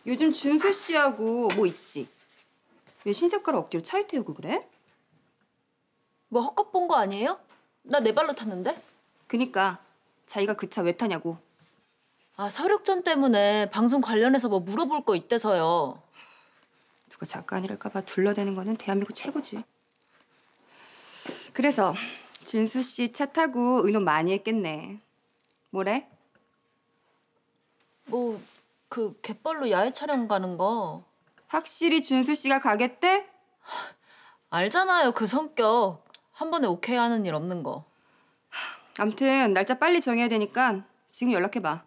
요즘 준수 씨하고 뭐 있지? 왜 신작가를 억지로 차에 태우고 그래? 뭐 헛것 본 거 아니에요? 나 내 발로 탔는데? 그니까 자기가 그 차 왜 타냐고. 아, 서력전 때문에 방송 관련해서 뭐 물어볼 거 있대서요. 누가 작가 아니랄까 봐 둘러대는 거는 대한민국 최고지. 그래서 준수 씨 차 타고 의논 많이 했겠네. 뭐래? 뭐 그 갯벌로 야외 촬영 가는 거. 확실히 준수 씨가 가겠대? 알잖아요, 그 성격. 한 번에 오케이 하는 일 없는 거. 암튼 날짜 빨리 정해야 되니까 지금 연락해봐.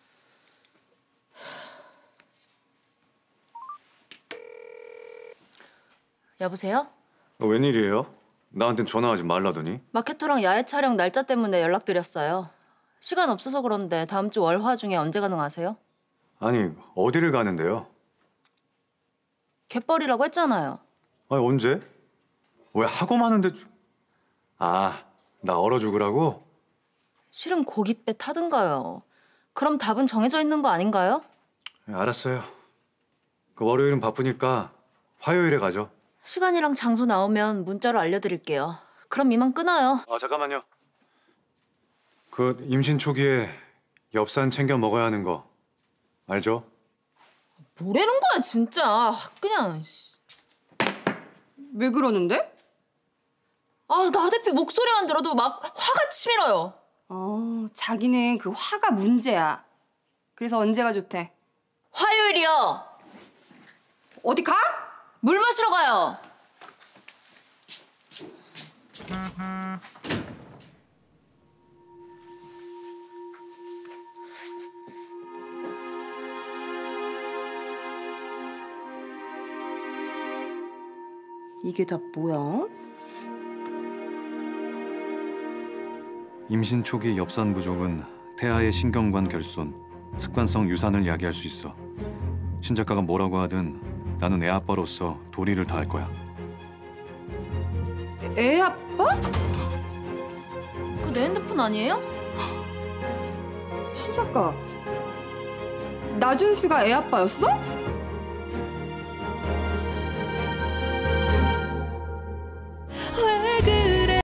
여보세요? 웬일이에요? 나한텐 전화하지 말라더니. 마케토랑 야외 촬영 날짜 때문에 연락드렸어요. 시간 없어서 그런데 다음 주 월화 중에 언제 가능하세요? 아니, 어디를 가는데요? 갯벌이라고 했잖아요. 아니, 언제? 왜 하고 마는데... 아, 나 얼어 죽으라고? 실은 고깃배 타든가요. 그럼 답은 정해져 있는 거 아닌가요? 알았어요. 그 월요일은 바쁘니까 화요일에 가죠. 시간이랑 장소 나오면 문자로 알려드릴게요. 그럼 이만 끊어요. 아, 잠깐만요. 그 임신 초기에 엽산 챙겨 먹어야 하는 거 알죠? 뭐라는 거야 진짜. 그냥. 왜 그러는데? 아, 나 대표 목소리만 들어도 막 화가 치밀어요. 자기는 그 화가 문제야. 그래서 언제가 좋대? 화요일이요. 어디 가? 물 마시러 가요. 이게 다 뭐야? 임신 초기 엽산 부족은 태아의 신경관 결손, 습관성 유산을 야기할 수 있어. 신 작가가 뭐라고 하든 나는 애 아빠로서 도리를 다할 거야. 애 아빠? 그거 내 핸드폰 아니에요? 신 작가, 나준수가 애 아빠였어?